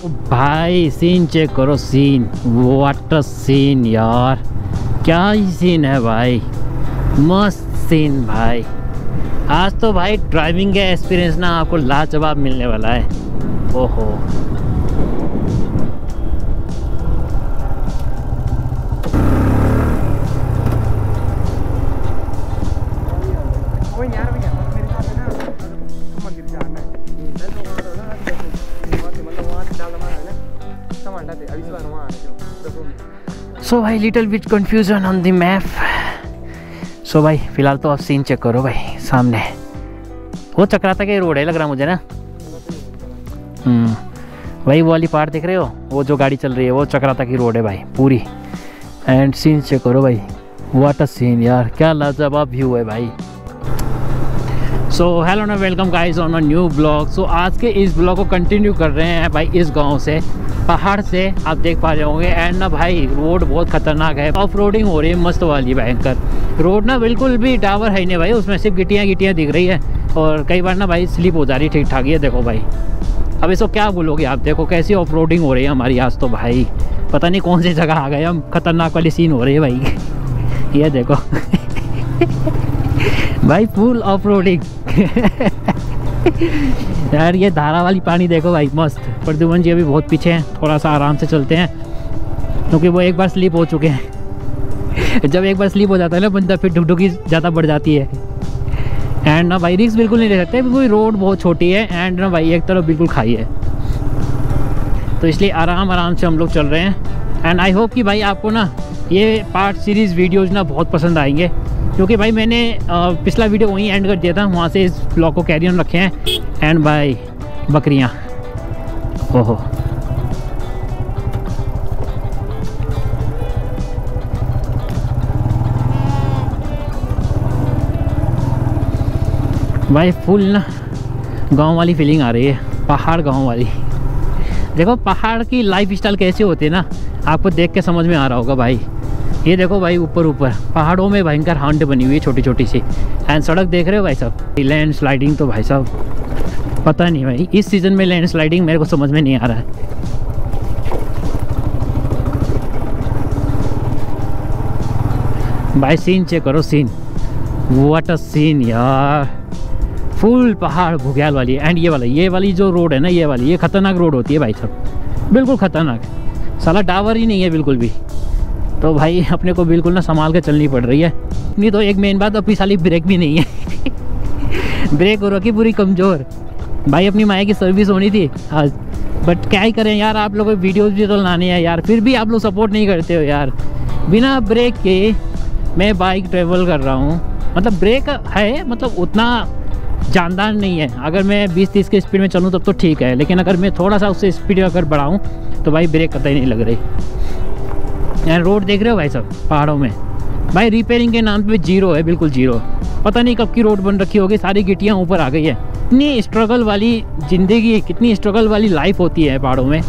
भाई scene check करो, scene, water scene यार, क्या ही सीन है भाई, मस्त सीन भाई। आज तो भाई ड्राइविंग का एक्सपीरियंस ना आपको लाजवाब मिलने वाला है। ओहो सो भाई little bit confusion on the map. So भाई फिलहाल तो आप सीन चेक करो भाई, सामने वो चक्राता का रोड है लग रहा मुझे ना। वही वो वाली पार्ट देख रहे हो, वो जो गाड़ी चल रही है वो चक्राता की रोड है भाई पूरी। एंड सीन चेक करो भाई, व्हाट अ सीन यार, क्या लाजवाब व्यू है भाई। सो हेलो ना, welcome guys on a new blog. So आज के इस ब्लॉग को कंटिन्यू कर रहे हैं भाई इस गांव से, पहाड़ से, आप देख पा रहे होंगे। एंड ना भाई रोड बहुत खतरनाक है, ऑफ रोडिंग हो रही है मस्त वाली भयंकर। रोड ना बिल्कुल भी टावर है नहीं भाई, उसमें सिर्फ गिट्टियाँ दिख रही है और कई बार ना भाई स्लिप हो जा रही है ठीक ठाक। ये देखो भाई, अब इसको क्या बोलोगे आप, देखो कैसी ऑफ रोडिंग हो रही है हमारी आज तो भाई, पता नहीं कौन सी जगह आ गए हम, खतरनाक वाली सीन हो रही है भाई। ये देखो भाई फुल ऑफ रोडिंग यार। ये धारा वाली पानी देखो भाई मस्त। प्रद्युमन जी अभी बहुत पीछे हैं, थोड़ा सा आराम से चलते हैं क्योंकि वो एक बार स्लिप हो चुके हैं। जब एक बार स्लिप हो जाता है ना बंदा, फिर ढुकढुकी ज़्यादा बढ़ जाती है। एंड ना भाई रिस्क बिल्कुल नहीं ले सकते क्योंकि रोड बहुत छोटी है एंड ना भाई एक तरफ बिल्कुल खाई है, तो इसलिए आराम से हम लोग चल रहे हैं। एंड आई होप कि भाई आपको ना ये पार्ट सीरीज़ वीडियोज़ ना बहुत पसंद आएंगे, क्योंकि भाई मैंने पिछला वीडियो वहीं एंड कर दिया था, वहाँ से इस ब्लॉग को कैरी ऑन रखे हैं। एंड भाई बकरियाँ, ओहो भाई फुल ना गांव वाली फीलिंग आ रही है, पहाड़ गांव वाली। देखो पहाड़ की लाइफ स्टाइल कैसे होती है ना, आपको देख के समझ में आ रहा होगा भाई। ये देखो भाई ऊपर पहाड़ों में भयंकर हांड बनी हुई है छोटी छोटी सी। एंड सड़क देख रहे हो भाई साहब, लैंड स्लाइडिंग तो भाई साहब पता नहीं भाई, इस सीज़न में लैंड स्लाइडिंग मेरे को समझ में नहीं आ रहा है। भाई सीन चेक करो, सीन, व्हाट अ सीन यार, फुल पहाड़ भुग्याल वाली। एंड ये वाली जो रोड है ना, ये खतरनाक रोड होती है भाई साहब, बिल्कुल खतरनाक, साला टावर ही नहीं है बिल्कुल भी। तो भाई अपने को बिल्कुल ना संभाल के चलनी पड़ रही है। नहीं तो एक मेन बात, अपनी साली ब्रेक भी नहीं है। ब्रेक हो रखी पूरी कमज़ोर भाई। अपनी माया की सर्विस होनी थी आज, बट क्या ही करें यार, आप लोगों को वीडियोज़ भी तो लाने हैं यार, फिर भी आप लोग सपोर्ट नहीं करते हो यार। बिना ब्रेक के मैं बाइक ट्रेवल कर रहा हूँ, मतलब ब्रेक है, मतलब उतना जानदार नहीं है। अगर मैं 20-30 के स्पीड में चलूँ तब तो ठीक है, लेकिन अगर मैं थोड़ा सा उससे स्पीड अगर बढ़ाऊँ तो भाई ब्रेक कतई नहीं लग रही। यार रोड देख रहे हो भाई साहब पहाड़ों में, भाई रिपेयरिंग के नाम पे जीरो है, बिल्कुल जीरो। पता नहीं कब की रोड बन रखी होगी, सारी गिट्टियाँ ऊपर आ गई है। कितनी स्ट्रगल वाली ज़िंदगी, कितनी स्ट्रगल वाली लाइफ होती है पहाड़ों में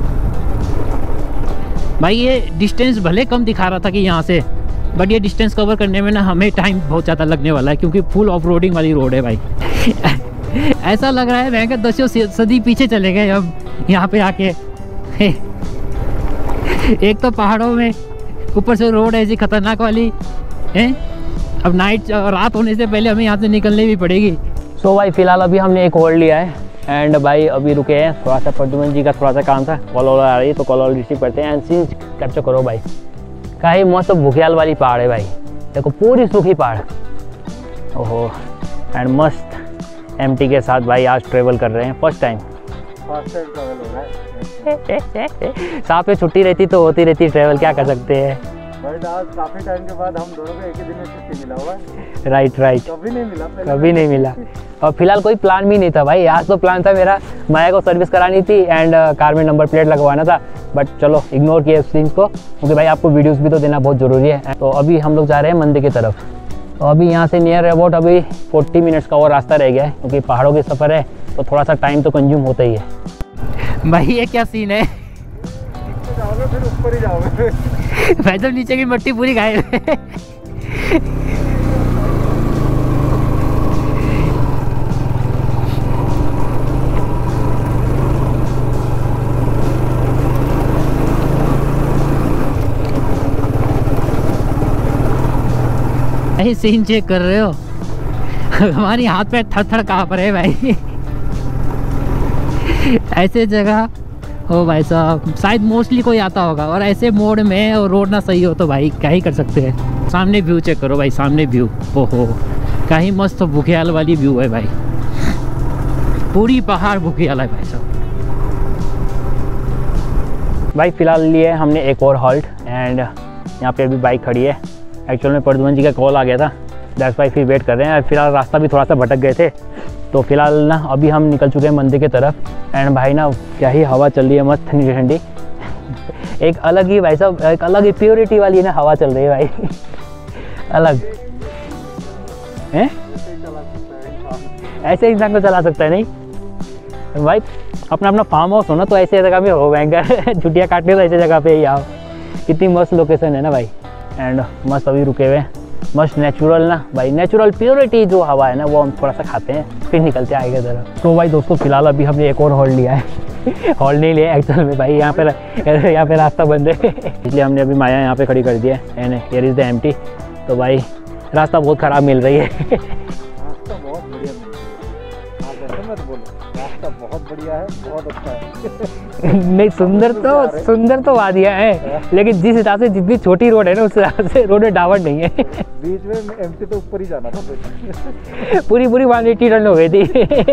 भाई। ये डिस्टेंस भले कम दिखा रहा था कि यहाँ से, बट ये डिस्टेंस कवर करने में ना हमें टाइम बहुत ज़्यादा लगने वाला है, क्योंकि फुल ऑफ रोडिंग वाली रोड है भाई। ऐसा लग रहा है मैं क्या 10 सदी पीछे चले गए अब यहाँ पे आके। एक तो पहाड़ों में, ऊपर से रोड ऐसी खतरनाक वाली है। अब रात होने से पहले हमें यहाँ से निकलनी भी पड़ेगी। सो भाई फिलहाल अभी हमने एक होल्ड लिया है एंड भाई अभी रुके हैं, थोड़ा सा प्रद्युमन जी का थोड़ा सा काम था, कॉल आ रही है तो कॉल रिसीव करते हैं। एंड सीन कैप्चर करो भाई, का ही मस्त भुग्याल वाली पहाड़ है भाई, देखो पूरी सूखी पहाड़, ओहो। एंड मस्त एमटी के साथ भाई आज ट्रेवल कर रहे हैं, फर्स्ट टाइम ट्रैवल हो रहा है। साथ में छुट्टी रहती तो होती रहती ट्रैवल, क्या कर सकते हैं। बट आज काफी टाइम के बाद हम दोनों को एक ही दिन में छुट्टी मिला हुआ है। राइट, कभी नहीं मिला। और फिलहाल कोई प्लान भी नहीं था भाई, आज तो प्लान था मेरा माया को सर्विस करानी थी एंड कार में नंबर प्लेट लगवाना था, बट चलो इग्नोर किया उस थिंग्स को, क्योंकि भाई आपको वीडियोस भी तो देना बहुत ज़रूरी है। तो अभी हम लोग जा रहे हैं मंदिर की तरफ। तो अभी यहाँ से नियर अबाउट अभी 40 मिनट्स का और रास्ता रह गया है, क्योंकि पहाड़ों के सफ़र है तो थोड़ा सा टाइम तो कंज्यूम होता ही है। भाई ये क्या सीन है, जाओगे फिर ऊपर ही जाओगे भाई जब नीचे की मिट्टी पूरी गायब है। भाई सीन चेक कर रहे हो? हमारी हाथ पे थर काँप रहे भाई। ऐसे जगह ओ भाई साहब, शायद मोस्टली कोई आता होगा, और ऐसे मोड में और रोड ना सही हो तो भाई क्या ही कर सकते हैं। सामने व्यू चेक करो भाई, सामने व्यू, ओहो क्या ही मस्त बुग्याल वाली व्यू है भाई। पूरी पहाड़ बुग्याल है भाई साहब। भाई फिलहाल लिए हमने एक और हॉल्ट, एंड यहाँ पे अभी बाइक खड़ी है। एक्चुअल में प्रद्युमन जी का कॉल आ गया था, दैट्स वाई फिर वेट कर रहे हैं। फिलहाल रास्ता भी थोड़ा सा भटक गए थे, तो फिलहाल ना अभी हम निकल चुके हैं मंदिर की तरफ। एंड भाई ना क्या ही हवा चल रही है, मस्त ठंडी ठंडी। एक अलग ही भाई साहब, एक अलग ही प्योरिटी वाली ना हवा चल रही है भाई। अलग है, ऐसे इंसान को चला सकता है नहीं भाई। अपना अपना फार्म हाउस हो ना, तो ऐसे जगह पे हो भयंकर। छुट्टियाँ काटने तो ऐसे जगह पे ही आओ, कितनी मस्त लोकेशन है ना भाई। एंड मस्त अभी रुके हुए, मस्त नेचुरल ना भाई, नेचुरल प्योरिटी जो हवा है ना, वो हम थोड़ा सा खाते हैं, फिर निकलते हैं आगे तरफ। तो भाई दोस्तों फिलहाल अभी हमने एक और हॉल्ट लिया है। हॉल्ट नहीं लिया एक्चुअल में भाई, यहाँ पे रास्ता बंद है, इसलिए हमने अभी माया यहाँ पे खड़ी कर दिया है। And here is the empty. तो भाई रास्ता बहुत ख़राब मिल रही है। रास्ता बहुत बढ़िया मिल रही है, आप ऐसे मत बोलो, रास्ता बहुत बढ़िया है, बहुत अच्छा है। नहीं सुंदर तो वादियाँ है, लेकिन जिस हिसाब से जितनी छोटी रोड है ना, उस हिसाब से रोड में डावट नहीं है। बीच में एमटी तो ऊपर ही जाना था। पूरी 180 टर्न हो गई थी।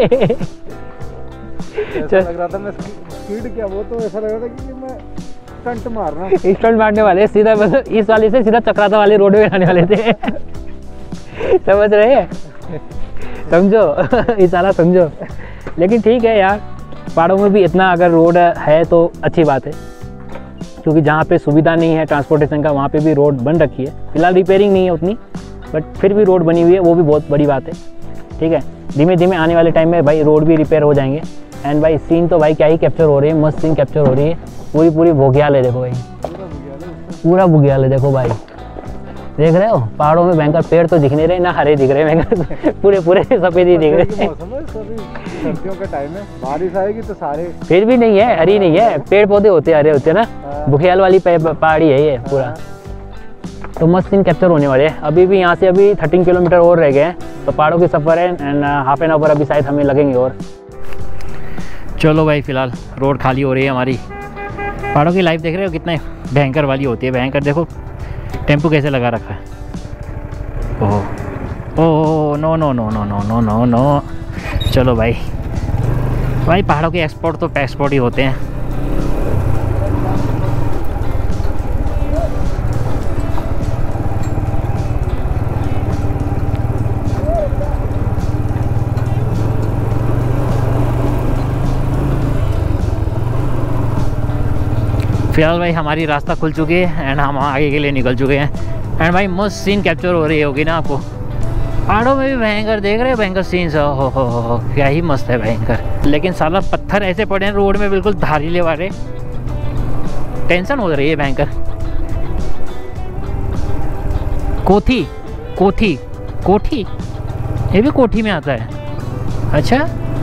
ऐसा लग रहा था मैं स्पीड क्या, वो तो ऐसा लग रहा था कि मैं स्टंट मारना, स्टंट मारने वाले सीधा, मतलब इस वाले से सीधा चक्राता वाले रोड में आने वाले थे। समझ रहे हैं, समझो इशारा समझो। लेकिन ठीक है यार, पहाड़ों में भी इतना अगर रोड है तो अच्छी बात है, क्योंकि जहाँ पे सुविधा नहीं है ट्रांसपोर्टेशन का, वहाँ पे भी रोड बन रखी है। फिलहाल रिपेयरिंग नहीं है उतनी, बट फिर भी रोड बनी हुई है, वो भी बहुत बड़ी बात है। ठीक है, धीमे धीमे आने वाले टाइम में भाई रोड भी रिपेयर हो जाएंगे। एंड भाई सीन तो भाई क्या ही कैप्चर हो रही है, मस्त सीन कैप्चर हो रही है। पूरी बुग्याल है, देखो भाई पूरा बुग्याल है। देखो भाई, देख रहे हो पहाड़ों में भयंकर पेड़ तो दिख नहीं रहे ना, हरे दिख रहे भयंकर, पूरे सफेद ही दिख रहे हैं। सर्दियों का टाइम है, बारिश आएगी तो सारे, फिर भी नहीं है, हरी नहीं है, पेड़ पौधे होते हरे होते ना। बुग्याल वाली पहाड़ी है ये पूरा। तो मस्त सीन कैप्चर होने वाले हैं। अभी भी यहाँ से अभी 13 किलोमीटर और रह गए हैं, तो पहाड़ों की सफ़र है। एंड हाफ एन आवर अभी शायद हमें लगेंगे और। चलो भाई फिलहाल रोड खाली हो रही है हमारी। पहाड़ों की लाइफ देख रहे हो कितने भयंकर वाली होती है, भयंकर। देखो टेम्पो कैसे लगा रखा है। Oh no no no no no no no no. चलो भाई पहाड़ों के एक्सपोर्ट तो पैक्सपोर्ट ही होते हैं। फिलहाल भाई हमारी रास्ता खुल चुकी है, एंड हम आगे के लिए निकल चुके हैं। एंड भाई मस्त सीन कैप्चर हो रही होगी ना आपको। पहाड़ों में भी भयंकर देख रहे हो, भयंकर सीन्स। हो क्या ही मस्त है भयंकर। लेकिन साला पत्थर ऐसे पड़े हैं रोड में, बिल्कुल धारीले वाले, टेंशन हो रही है भयंकर। कोठी ये भी कोठी में आता है, अच्छा।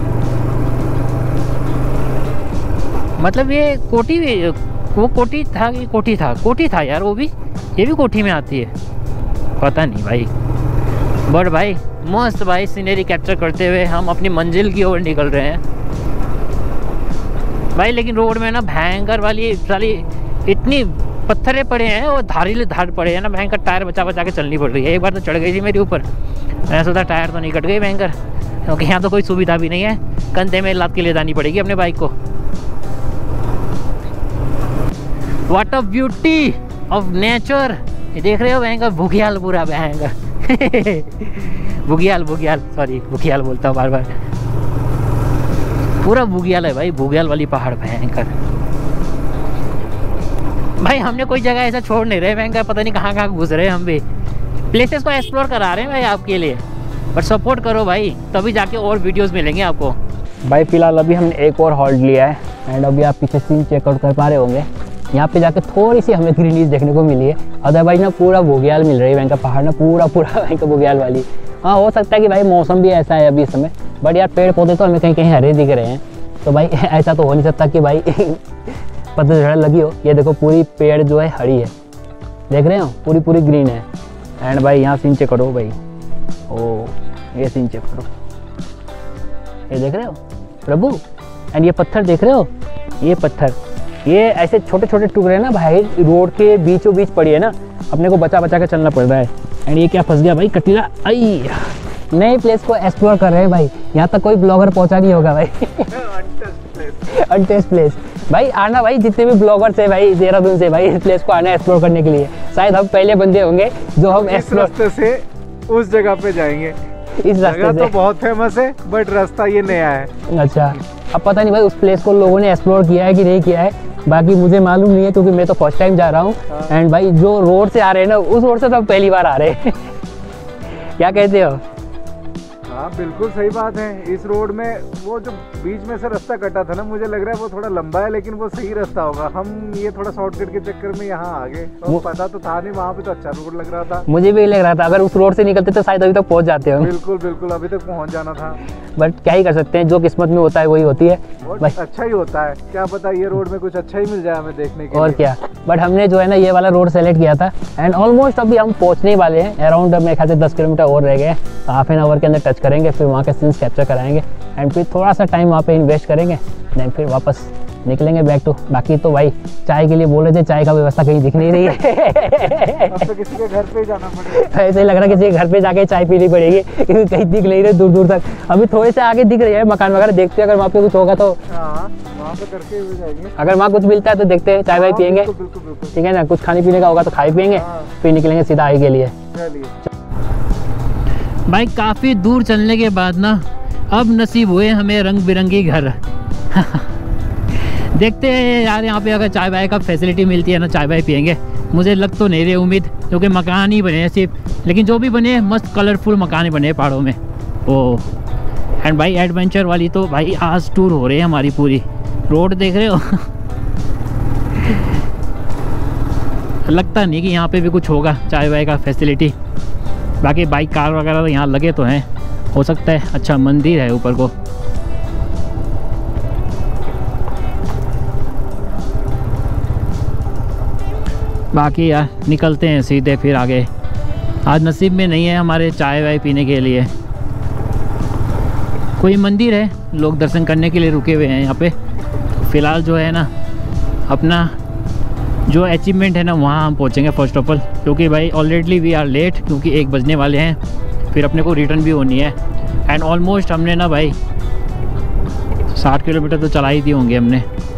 मतलब ये वो कोठी था यार, वो भी, ये भी कोठी में आती है, पता नहीं भाई। बट भाई मस्त भाई सीनरी कैप्चर करते हुए हम अपनी मंजिल की ओर निकल रहे हैं भाई। लेकिन रोड में ना भयंकर वाली साली इतनी पत्थरे पड़े हैं और धार पड़े हैं ना भयंकर। टायर बचा के चलनी पड़ रही है। एक बार तो चढ़ गई थी मेरे ऊपर, मैंने सोचा टायर तो नहीं कट गई भयंकर, क्योंकि यहाँ तो कोई सुविधा भी नहीं है। कंधे में लाद के ले जानी पड़ेगी अपने बाइक को। What a beauty of nature. ये देख रहे हो भयंकर बुग्याल, पूरा भयंकर। बुग्याल बोलता हूँ बार, पूरा बुग्याल है भाई, बुग्याल वाली पहाड़ भयंकर। भाई हमने कोई जगह ऐसा छोड़ नहीं रहे भयंकर, पता नहीं कहाँ घुस रहे हैं हम भी। प्लेसेस को एक्सप्लोर करा रहे हैं भाई आपके लिए, बट सपोर्ट करो भाई, तभी जाके और वीडियोस मिलेंगे आपको। भाई फिलहाल अभी हमने एक और हॉल्ट लिया है, एंड अभी आप पीछे सीन चेकआउट कर पा रहे होंगे। यहाँ पे जाके थोड़ी सी हमें ग्रीनीज देखने को मिली है, अदरवाइज ना पूरा बुग्याल मिल रही है भयंकर। पहाड़ ना पूरा भयंकर बुग्याल वाली। हाँ हो सकता है कि भाई मौसम भी ऐसा है अभी इस समय, बट यार पेड़ पौधे तो हमें कहीं हरे दिख रहे हैं। तो भाई ऐसा तो हो नहीं सकता कि भाई पतझड़ लगी हो। ये देखो पूरी पेड़ जो है हरी है, देख रहे हो, पूरी ग्रीन है। एंड भाई यहाँ सीन चेक करो भाई, ओ ये सीन चेक करो, ये देख रहे हो प्रभु। एंड ये पत्थर देख रहे हो, ये पत्थर, ये ऐसे छोटे छोटे टुकड़े ना भाई रोड के बीचों बीच पड़ी है ना, अपने को बचा बचा के चलना पड़ रहा है। एंड ये क्या फंस गया भाई कटीला, आई नए प्लेस को एक्सप्लोर कर रहे हैं भाई, यहाँ तक कोई ब्लॉगर पहुँचा नहीं होगा भाई। अनटेस्ट प्लेस भाई, आना भाई जितने भी ब्लॉगर्स है भाई देहरादून से भाई, इस प्लेस को आना एक्सप्लोर करने के लिए। शायद हम पहले बंदे होंगे जो हम इस रास्ते से उस जगह पे जाएंगे। इस रास्ते से तो बहुत फेमस है बट रास्ता ये नया है। अच्छा, अब पता नहीं भाई उस प्लेस को लोगों ने एक्सप्लोर किया है कि नहीं किया है, बाकी मुझे मालूम नहीं है क्योंकि मैं तो फर्स्ट टाइम जा रहा हूँ। एंड भाई जो रोड से आ रहे हैं ना, उस रोड से तो हम पहली बार आ रहे हैं। क्या कहते हो? हाँ बिल्कुल सही बात है। इस रोड में वो जो बीच में से रास्ता कटा था ना, मुझे लग रहा है वो थोड़ा लंबा है लेकिन वो सही रास्ता होगा। हम ये थोड़ा शॉर्टकट के चक्कर में यहाँ आ गए, तो पता तो था नहीं, वहाँ पे तो अच्छा रोड लग रहा था। मुझे भी लग रहा था अगर उस रोड से निकलते तो शायद अभी तक पहुँच जाते हो। बिल्कुल बिल्कुल, अभी तक पहुँच जाना था, बट क्या ही कर सकते हैं, जो किस्मत में होता है वही होती है। अच्छा ही होता है, क्या पता ये रोड में कुछ अच्छा ही मिल जाए हमें देखने के और लिए। क्या। बट हमने जो है ना ये वाला रोड सेलेक्ट किया था एंड ऑलमोस्ट अभी हम पहुंचने वाले हैं। अराउंड मेरे ख्याल से 10 किलोमीटर और रह गए, हाफ एन आवर के अंदर टच करेंगे, फिर वहाँ के सीन्स कैप्चर कराएंगे एंड फिर थोड़ा सा टाइम वहाँ पे इन्वेस्ट करेंगे, देन फिर वापस निकलेंगे बैक टू। बाकी तो भाई चाय के लिए बोले थे, चाय का व्यवस्था कहीं दिख नहीं रही है। अब तो किसी के घर पे ही जाना पड़ेगा। ऐसे ही लग रहा है किसी के घर पे जाके चाय पीनी पड़ेगी, क्योंकि कहीं दिख नहीं रहे दूर दूर तक। अभी थोड़े से आगे दिख रही है मकान वगैरह, देखते हैं अगर वहाँ पे कुछ होगा तो। हाँ, वहाँ पे करके हुए जाएंगे। अगर वहाँ कुछ मिलता है तो देखते हैं, चाय वाय पियेंगे, ठीक है ना, कुछ खाने पीने का होगा तो खाए पियेंगे, फिर निकलेंगे सीधा आई के लिए। भाई काफ़ी दूर चलने के बाद ना अब नसीब हुए हमें रंग बिरंगी घर। देखते हैं यार, यहाँ पे अगर चाय वाय का फैसिलिटी मिलती है ना, चाय वाय पियेंगे। मुझे लग तो नहीं रही उम्मीद, क्योंकि मकान ही बने हैं सिर्फ, लेकिन जो भी बने मस्त कलरफुल मकान ही बने हैं पहाड़ों में। ओ एंड भाई एडवेंचर वाली तो भाई आज टूर हो रही है हमारी पूरी। रोड देख रहे हो। लगता नहीं कि यहाँ पे भी कुछ होगा चाय वाय का फैसिलिटी। बाकी बाइक कार वगैरह तो यहाँ लगे तो हैं, हो सकता है। अच्छा मंदिर है ऊपर को। बाकी यार निकलते हैं सीधे फिर आगे। आज नसीब में नहीं है हमारे चाय वाय पीने के लिए। कोई मंदिर है, लोग दर्शन करने के लिए रुके हुए हैं यहाँ पे। फ़िलहाल जो है ना अपना जो अचीवमेंट है ना वहाँ हम पहुँचेंगे फर्स्ट ऑफ ऑल, क्योंकि भाई ऑलरेडी वी आर लेट, क्योंकि 1 बजने वाले हैं, फिर अपने को रिटर्न भी होनी है। एंड ऑलमोस्ट हमने ना भाई 60 किलोमीटर तो चला ही दिए होंगे हमने।